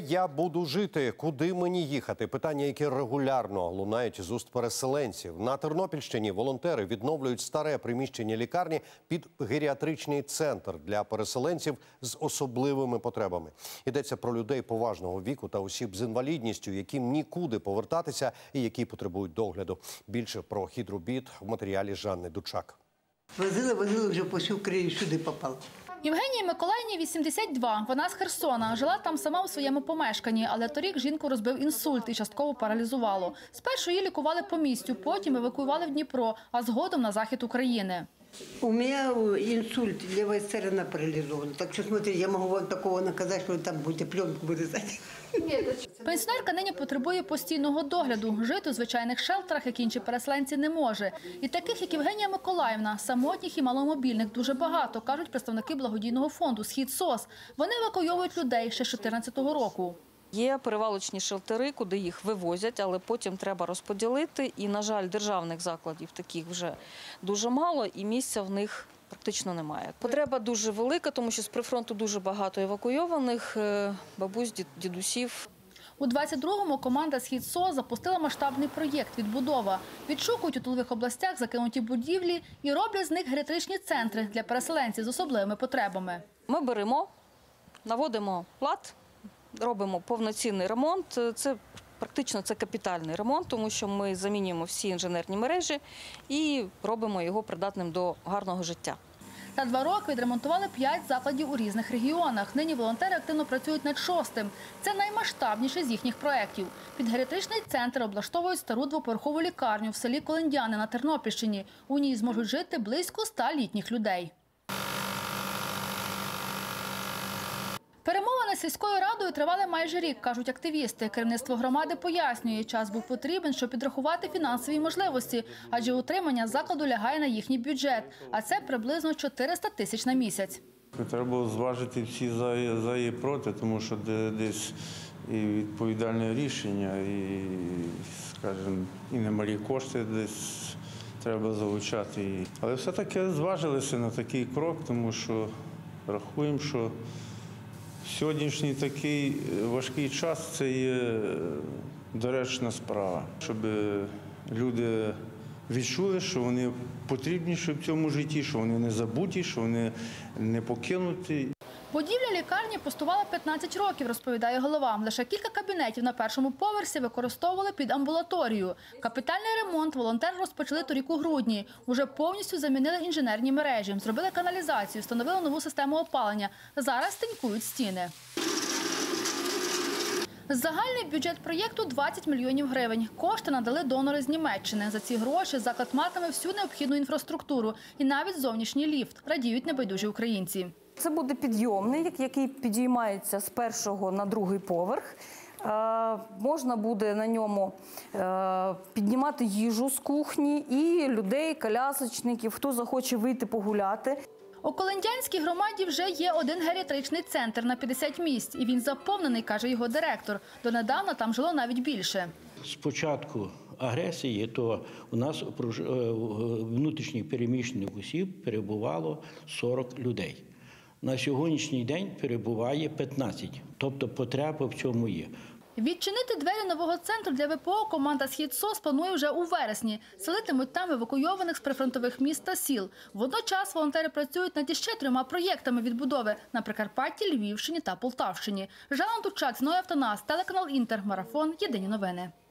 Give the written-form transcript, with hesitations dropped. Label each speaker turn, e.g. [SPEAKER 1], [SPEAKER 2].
[SPEAKER 1] я буду жити? Куди мені їхати? Питання, які регулярно лунають з уст переселенців. На Тернопільщині волонтери відновлюють старе приміщення лікарні під геріатричний центр для переселенців з особливими потребами. Йдеться про людей поважного віку та осіб з інвалідністю, яким нікуди повертатися і які потребують догляду. Більше про хід робіт в матеріалі Жанни Дучак.
[SPEAKER 2] Возили вже по всій Україні, сюди попав.
[SPEAKER 3] Євгенії Миколаївні 82. Вона з Херсона. Жила там сама у своєму помешканні, але торік жінку розбив інсульт і частково паралізувало. Спершу її лікували по місту, потім евакуювали в Дніпро, а згодом на захід України.
[SPEAKER 2] У меня инсульт, левая сторона парализована. Так что, смотри, я могу вот такого наказать, что там будете пленку вырезать.
[SPEAKER 3] Пенсіонерка нині потребує постійного догляду. Жити у звичайних шелтерах, як інші переселенці, не може. І таких, як Євгенія Миколаївна, самотніх і маломобільних дуже багато, кажуть представники благодійного фонду «Схід СОС». Вони евакуйовують людей ще з 2014 року.
[SPEAKER 4] Є перевалочні шелтери, куди їх вивозять, але потім треба розподілити. І, на жаль, державних закладів таких вже дуже мало, і місця в них практично немає. Потреба дуже велика, тому що з прифронту дуже багато евакуйованих бабусь, дідусів.
[SPEAKER 3] У 22-му команда «Схід СОС» запустила масштабний проєкт «Відбудова». Відшукують у тилових областях закинуті будівлі і роблять з них геріатричні центри для переселенців з особливими потребами.
[SPEAKER 4] Ми беремо, наводимо лад, робимо повноцінний ремонт. Це практично капітальний ремонт, тому що ми замінюємо всі інженерні мережі і робимо його придатним до гарного життя.
[SPEAKER 3] За 2 роки відремонтували 5 закладів у різних регіонах. Нині волонтери активно працюють над 6-м. Це наймасштабніший з їхніх проєктів. Під геріатричний центр облаштовують стару двоповерхову лікарню в селі Колендяни на Тернопільщині. У ній зможуть жити близько 100 літніх людей. Перемовини з сільською радою тривали майже рік, кажуть активісти. Керівництво громади пояснює, час був потрібен, щоб підрахувати фінансові можливості, адже утримання закладу лягає на їхній бюджет, а це приблизно 400 тисяч на місяць.
[SPEAKER 5] Треба було зважити всі за і проти, тому що десь і відповідальне рішення, і, скажімо, і немалі кошти десь треба залучати. Але все-таки зважилися на такий крок, тому що рахуємо, що сьогоднішній такий важкий час – це є доречна справа, щоб люди відчули, що вони потрібніші в цьому житті, що вони не забуті, що вони не покинуті.
[SPEAKER 3] Будівля лікарні пустувала 15 років, розповідає голова. Лише кілька кабінетів на першому поверсі використовували під амбулаторію. Капітальний ремонт волонтери розпочали торік у грудні. Уже повністю замінили інженерні мережі, зробили каналізацію, встановили нову систему опалення. Зараз тинькують стіни. Загальний бюджет проєкту – 20 мільйонів гривень. Кошти надали донори з Німеччини. За ці гроші заклад матиме всю необхідну інфраструктуру і навіть зовнішній ліфт, радіють небайдужі українці.
[SPEAKER 4] Це буде підйомник, який підіймається з 1-го на 2-й поверх. Можна буде на ньому піднімати їжу з кухні і людей, колясочників, хто захоче вийти погуляти.
[SPEAKER 3] У Колендянській громаді вже є один геріатричний центр на 50 місць. І він заповнений, каже його директор. Донедавна там жило навіть більше.
[SPEAKER 6] З початку агресії, то у нас внутрішніх переміщених осіб перебувало 40 людей. На сьогоднішній день перебуває 15, тобто потреба в цьому є.
[SPEAKER 3] Відчинити двері нового центру для ВПО команда «Схід СОС» планує вже у вересні. Селитимуть там евакуйованих з прифронтових міст та сіл. Водночас волонтери працюють над іще 3 проєктами відбудови на Прикарпатті, Львівщині та Полтавщині. Жанна Дучак, Зіновій Автонас, телеканал «Інтер», Марафон, Єдині новини.